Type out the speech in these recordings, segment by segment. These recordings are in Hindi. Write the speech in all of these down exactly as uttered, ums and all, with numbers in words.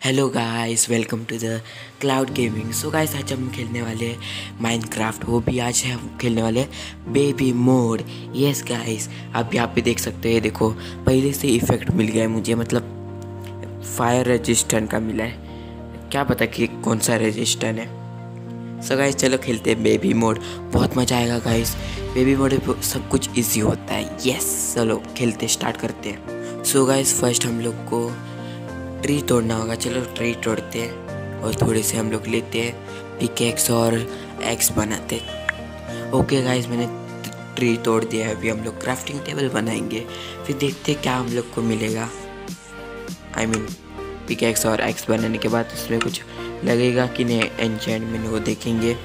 Hello guys, welcome to the cloud gaming. So guys, आज हम खेलने वाले हैं माइनक्राफ्ट। वो भी आज है हम खेलने वाले हैं बेबी मोड। यस गाइस, आप यहाँ पे देख सकते हैं। देखो, पहले से इफेक्ट मिल गया है मुझे, मतलब फायर रेजिस्टेंट का मिला है। क्या पता कि कौन सा रेजिस्टेंट है। सो गाइस, चलो खेलते हैं बेबी मोड। बहुत मज़ा आएगा गाइस। बेबी मोड पे सब कुछ ईजी होता है। यस, चलो खेलते स्टार्ट करते हैं। सो गाइस, फर्स्ट हम लोग को ट्री तोड़ना होगा। चलो ट्री तोड़ते हैं और थोड़े से हम लोग लेते हैं पिकेक्स और एक्स बनाते हैं। ओके गाइस, मैंने ट्री तोड़ दिया है। अभी हम लोग क्राफ्टिंग टेबल बनाएंगे, फिर देखते हैं क्या हम लोग को मिलेगा। आई मीन पिकेक्स और एक्स बनाने के बाद उसमें कुछ लगेगा कि नहीं एन्चेंटमेंट, वो देखेंगे।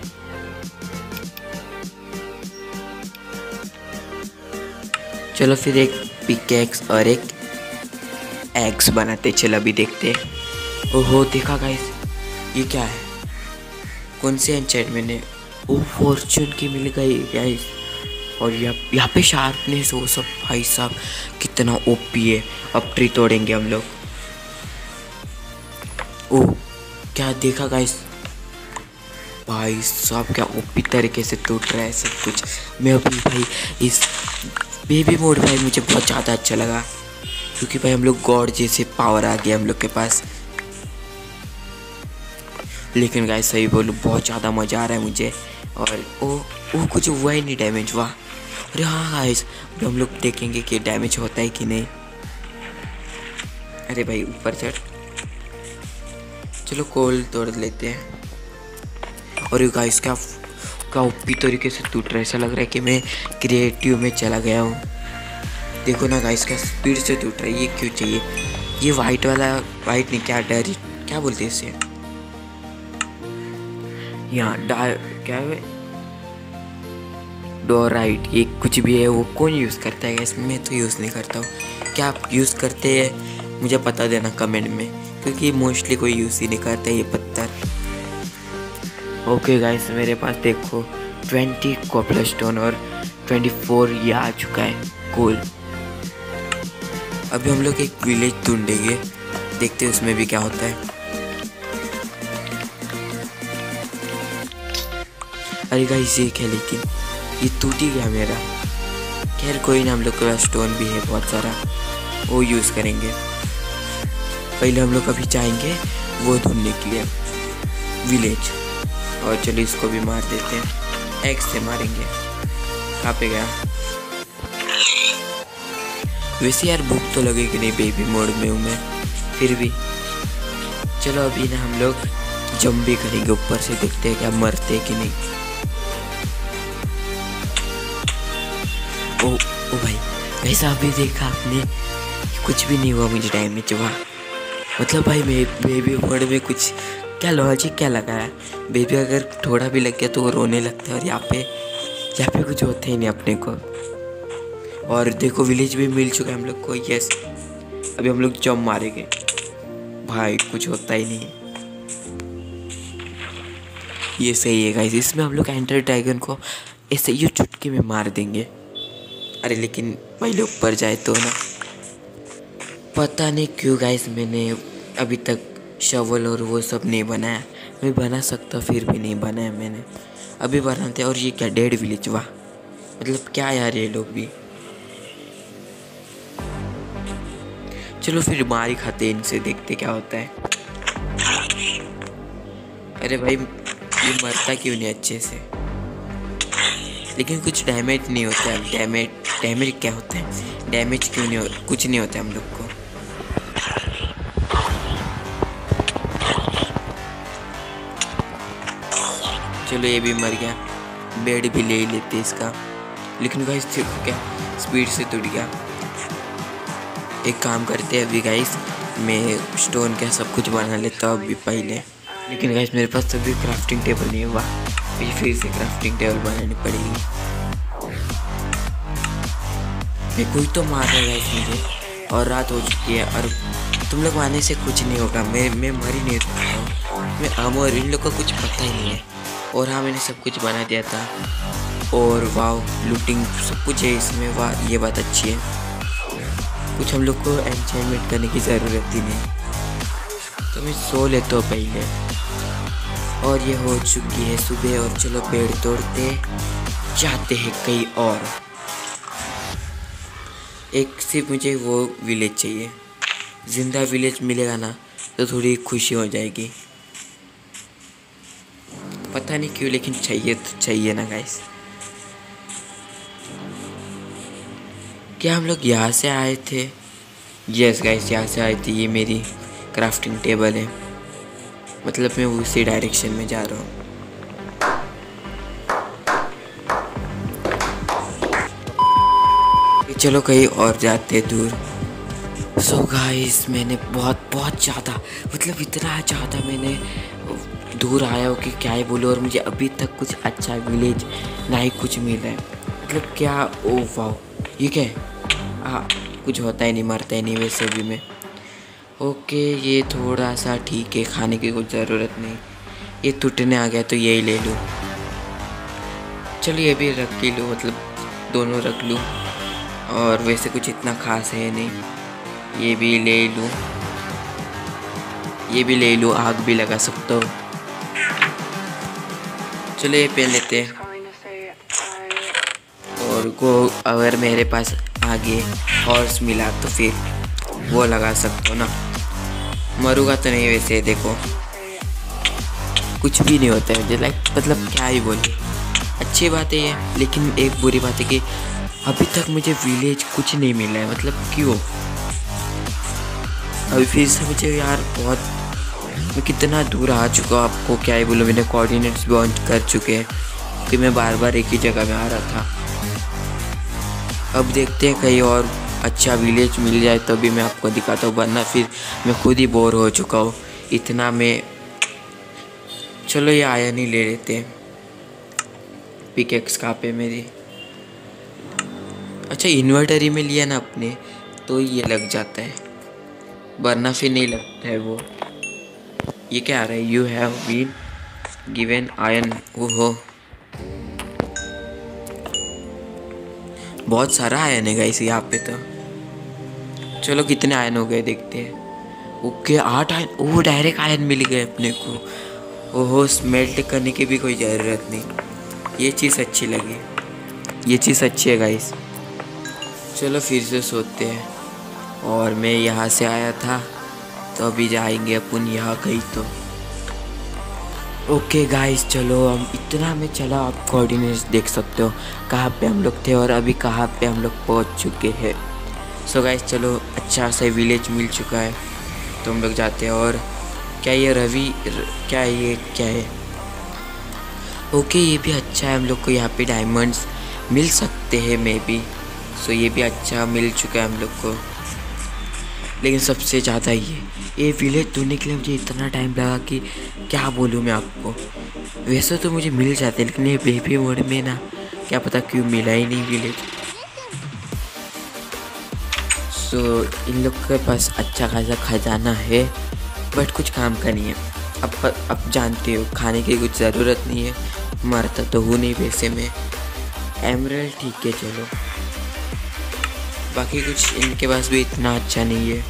चलो फिर एक पिकेक्स और एक एग्स बनाते। चल अभी देखते हैं। ओहो, देखा गाइस, ये क्या है? कौन से एन्चेंटमेंट है? ओ, फॉर्चून की मिल गई गाइस। और यहाँ यहाँ पे शार्पनेस, वो सब भाई साहब कितना ओपी है। अब ट्री तोड़ेंगे हम लोग। ओ, क्या देखा गाइस? भाई साहब क्या ओपी तरीके से टूट रहा है सब कुछ। मैं अभी भाई इस बेबी मोड भाई मुझे बहुत ज़्यादा अच्छा लगा, क्योंकि भाई हम लोग गॉड जैसे पावर आ गया हम लोग के पास। लेकिन गाइस सही बोलूँ, बहुत ज़्यादा मज़ा आ रहा है मुझे। और ओ ओ कुछ हुआ ही नहीं डैमेज। वाह! अरे हाँ गाइस, हम लोग देखेंगे कि डैमेज होता है कि नहीं। अरे भाई ऊपर चढ़। चलो कोल तोड़ लेते हैं। और गाइस क्या क्या ओपी तरीके से टूट रहा है। ऐसा लग रहा है कि मैं क्रिएटिव में चला गया हूँ। देखो ना गाइस, क्या स्पीड से टूट रहा है। ये क्यों चाहिए? ये वाइट वाला, वाइट नहीं, क्या डर, क्या बोलते हैं इसे? यहाँ डा क्या है? डोराइट, ये कुछ भी है। वो कौन यूज़ करता है गाइस? मैं तो यूज़ नहीं करता हूँ। क्या आप यूज़ करते हैं? मुझे पता देना कमेंट में, क्योंकि मोस्टली कोई यूज़ ही नहीं करता ये पत्थर। ओके गाइस, मेरे पास देखो ट्वेंटी कोबलस्टोन और ट्वेंटी फोर ये आ चुका है कोल। अभी हम लोग एक विलेज ढूंढेंगे, देखते हैं उसमें भी क्या होता है। अरे गाइस, ये क्या, लेकिन ये टूट ही गया मेरा। खैर कोई ना, हम लोग के पास स्टोन भी है बहुत सारा, वो यूज़ करेंगे। पहले हम लोग अभी जाएंगे वो ढूंढने के लिए विलेज। और चलो इसको भी मार देते हैं, एक्स से मारेंगे। कहाँ पे गया? वैसे यार भूख तो लगेगी नहीं, बेबी मोड में हूँ मैं, फिर भी चलो अभी ना हम लोग जंप भी करेंगे ऊपर से, देखते हैं क्या मरते कि नहीं। ओ ओ भाई, वैसा अभी देखा आपने, कुछ भी नहीं हुआ मुझे डैमेज। वाह! मतलब भाई मैं बेबी मोड में कुछ क्या लॉजिक क्या लगा है। बेबी अगर थोड़ा भी लग गया तो वो रोने लगता है, और यहाँ पे यहाँ पे कुछ होता ही नहीं अपने को। और देखो विलेज भी मिल चुका है हम लोग को। यस, अभी हम लोग जंप मारेंगे। भाई कुछ होता ही नहीं। ये सही है गाइस, इसमें हम लोग एंडर ड्रैगन को ऐसे ही चुटकी में मार देंगे। अरे लेकिन पहले ऊपर जाए तो ना। पता नहीं क्यों गाइस, मैंने अभी तक शवल और वो सब नहीं बनाया। मैं बना सकता, फिर भी नहीं बनाया मैंने। अभी बनाते। और ये क्या, डेड विलेज? वाह! मतलब क्या यार, ये लोग भी। चलो फिर मार ही खाते इनसे, देखते क्या होता है। अरे भाई, ये मरता क्यों नहीं अच्छे से? लेकिन कुछ डैमेज नहीं होता है। डैमेज डैमेज क्या होता है? डैमेज क्यों नहीं हो, कुछ नहीं होता हम लोग को। चलो ये भी मर गया। बेड भी ले ही लेते इसका। लेकिन गाइस देखो क्या स्पीड से टूट गया। एक काम करते हैं अभी गाइस, मैं स्टोन का सब कुछ बना लेता हूँ अभी पहले। लेकिन गाइस मेरे पास अभी क्राफ्टिंग टेबल नहीं हुआ, मुझे फिर से क्राफ्टिंग टेबल बनानी पड़ेगी। मैं कोई तो मार रहा है गाइस मुझे, और रात हो चुकी है। और तुम लोग मारने से कुछ नहीं होगा, मैं मैं मर ही नहीं सकता हूँ। मैं आमोर, इन लोग का कुछ पता ही नहीं है। और हाँ, मैंने सब कुछ बना दिया था। और वाह, लूटिंग सब कुछ है इसमें। वाह, ये बात अच्छी है। कुछ हम लोग को एन्चेंटमेंट करने की ज़रूरत ही नहीं। तो मैं सो लेता हूँ पहले। और ये हो चुकी है सुबह और चलो पेड़ तोड़ते जाते हैं कहीं और। एक सिर्फ मुझे वो विलेज चाहिए, जिंदा विलेज मिलेगा ना तो थोड़ी खुशी हो जाएगी। पता नहीं क्यों लेकिन चाहिए तो चाहिए ना गाइस। क्या हम लोग यहाँ से आए थे? यस गाइस, यहाँ से आए थे। ये मेरी क्राफ्टिंग टेबल है, मतलब मैं उसी डायरेक्शन में जा रहा हूँ। चलो कहीं और जाते दूर। सो so गाइस, मैंने बहुत बहुत ज़्यादा, मतलब इतना ज़्यादा मैंने दूर आया हो कि क्या ही बोलूँ। और मुझे अभी तक कुछ अच्छा विलेज ना ही कुछ मिल रहा है। मतलब क्या, ओ वाओ, ये क्या है? हाँ, कुछ होता ही नहीं, मरता ही नहीं वैसे भी मैं। ओके, ये थोड़ा सा ठीक है, खाने की कुछ ज़रूरत नहीं। ये टूटने आ गया तो यही ले लूँ। चलो ये भी रख ही लूँ, मतलब दोनों रख लूँ। और वैसे कुछ इतना खास है नहीं, ये भी ले लूँ, ये भी ले लूँ, आग भी लगा सकता हूँ। चलो ये पहन लेते हैं। और को अगर मेरे पास आगे हॉर्स मिला तो फिर वो लगा सकता हूँ ना। मरूंगा तो नहीं वैसे, देखो कुछ भी नहीं होता है मुझे, लाइक मतलब क्या ही बोले। अच्छी बात है ये, लेकिन एक बुरी बात है कि अभी तक मुझे विलेज कुछ नहीं मिला है। मतलब क्यों? अभी फिर से मुझे यार बहुत, मैं कितना दूर आ चुका हूँ, आपको क्या ही बोलूँ। मैंने कोऑर्डिनेट्स भी ऑन कर चुके हैं कि मैं बार बार एक ही जगह में आ रहा था। अब देखते हैं कहीं और अच्छा विलेज मिल जाए तभी मैं आपको दिखाता हूँ, वरना फिर मैं खुद ही बोर हो चुका हूँ इतना मैं। चलो ये आयरन ही ले लेते हैं। पिकेक्स कहाँ पे मेरी? अच्छा, इन्वर्टरी में लिया ना अपने तो ये लग जाता है, वरना फिर नहीं लगता है वो। ये क्या आ रहा है? You have been given iron. ओहो, बहुत सारा आयरन है गाइस यहाँ पे तो। चलो कितने आयरन हो गए देखते हैं। ओके, आठ आयरन। ओह, डायरेक्ट आयरन मिल गए अपने को। ओहो, स्मेल्ट करने की भी कोई ज़रूरत नहीं। ये चीज़ अच्छी लगी, ये चीज़ अच्छी है गाइस। चलो फिर से सोते हैं। और मैं यहाँ से आया था तो अभी जाएंगे अपन यहाँ कहीं तो। ओके गाइस, चलो हम इतना में चला, आप कोऑर्डिनेट्स देख सकते हो कहाँ पे हम लोग थे और अभी कहाँ पे हम लोग पहुँच चुके हैं। सो गाइस चलो, अच्छा सा विलेज मिल चुका है तो हम लोग जाते हैं। और क्या ये रवि र, क्या ये क्या है? ओके, ये भी अच्छा है, हम लोग को यहाँ पे डायमंड्स मिल सकते हैं मे बी। सो ये भी अच्छा मिल चुका है हम लोग को। लेकिन सबसे ज़्यादा ये ये विलेज ढूंढने के लिए मुझे इतना टाइम लगा कि क्या बोलूँ मैं आपको। वैसे तो मुझे मिल जाते, लेकिन ये बेबी मोड में ना क्या पता क्यों मिला ही नहीं विलेज। सो so, इन लोग के पास अच्छा खासा खजाना है, बट कुछ काम का नहीं है। अब अब जानते हो, खाने की कुछ ज़रूरत नहीं है, मरता तो हूँ नहीं वैसे में। एमरल्ड ठीक है, चलो बाकी कुछ इनके पास भी इतना अच्छा नहीं है।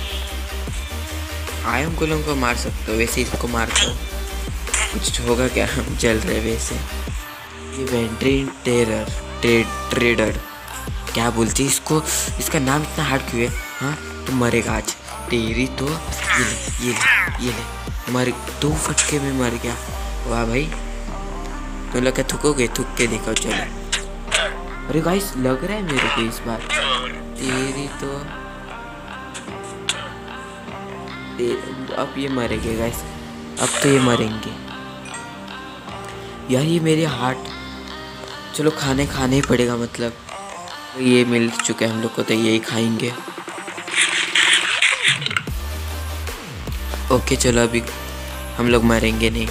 आयम गोलम को मार सकते हो, वैसे इसको मारता हूँ, कुछ होगा क्या? जल रहे वैसे। ये वेंट्रीन टेरर ट्रेड ट्रेडर क्या बोलती है इसको? इसका नाम इतना हार्ड क्यों है? हाँ, तो मरेगा आज तेरी तो। ये ले ये ले ये ले, मर दो फटके में मर गया। वाह भाई, तो लगा थूकोगे, थूक के देखो। चलो, अरे गाइस लग रहा है मेरे को इस बार तेरी तो। अब ये मरेंगे गाइस, अब तो ये मरेंगे यार। ये मेरे हार्ट, चलो खाने खाने ही पड़ेगा, मतलब ये मिल चुके हैं हम लोग को तो यही खाएंगे। ओके चलो, अभी हम लोग मरेंगे नहीं।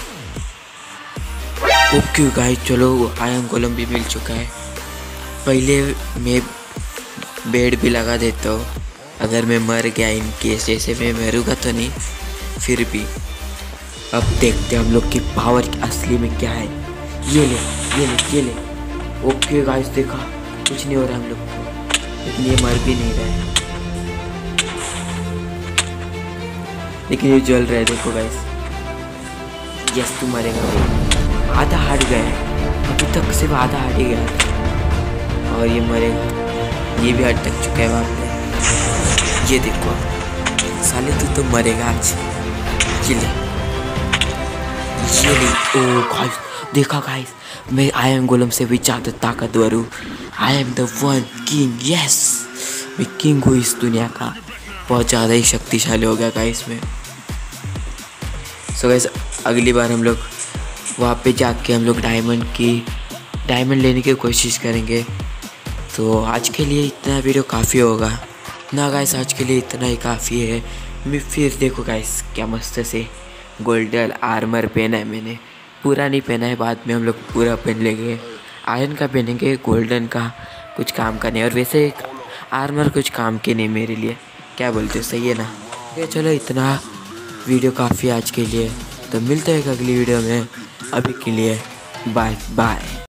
ओके गाइस चलो, आयरन गोलम भी मिल चुका है। पहले मैं बेड भी लगा देता हूँ, अगर मैं मर गया इन केस, जैसे मैं मरूँगा तो नहीं फिर भी। अब देखते हैं हम लोग की पावर असली में क्या है। ये ले ये ले ये ले। ओके गाइस, देखा कुछ नहीं हो रहा हम लोग को, लेकिन ये मर भी नहीं रहा है। लेकिन ये जल रहा है, देखो गाइस। यस तू मरेगा भाई, आधा हट गया है, अभी तक सिर्फ आधा हट ही गया था और ये मरेगा, ये भी अटक चुका है वहाँ पे। ये देखो साले तू तो मरेगा आज। ये ले, ये ले। ओ गाइस देखा गाइस, मैं आयरन गोलम से भी ज़्यादा ताकतवर हूँ। I am the one king, yes मैं किंग हूँ इस दुनिया का, बहुत ज़्यादा ही शक्तिशाली हो गया गाइस में। सो गाइस अगली बार हम लोग वहाँ पे जाके हम लोग डायमंड की डायमंड लेने की कोशिश करेंगे। तो आज के लिए इतना वीडियो काफ़ी होगा ना गाइस, आज के लिए इतना ही काफ़ी है। मैं फिर देखो गाइस क्या मस्त से गोल्डन आर्मर पहना है मैंने, पूरा नहीं पहना है, बाद में हम लोग पूरा पहन लेंगे। आयरन का पहनेंगे, गोल्डन का कुछ काम का नहीं, और वैसे आर्मर कुछ काम के नहीं मेरे लिए, क्या बोलते हो, सही है ना। ये चलो इतना वीडियो काफ़ी आज के लिए, तो मिलते हैं अगली वीडियो में, अभी के लिए बाय बाय।